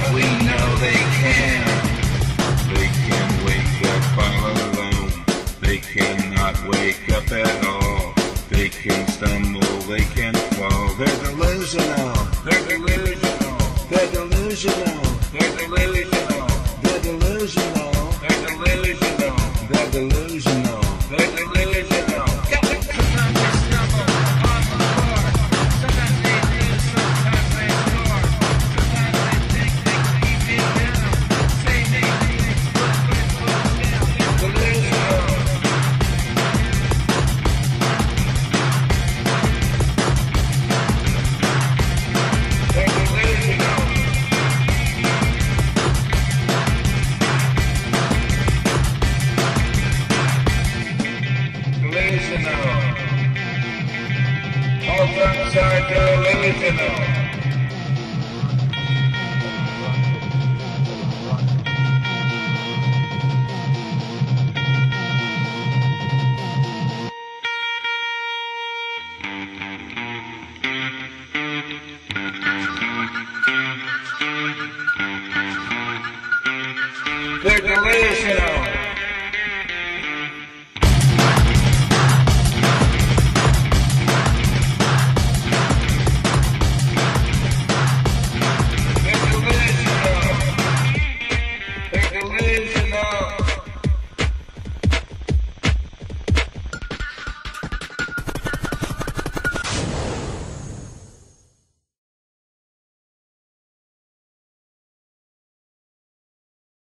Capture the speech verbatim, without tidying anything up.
we know they can. They can wake up all alone. They cannot wake up at all. They can stumble, they can fall. They're delusional. They're delusional. They're delusional. They're delusional.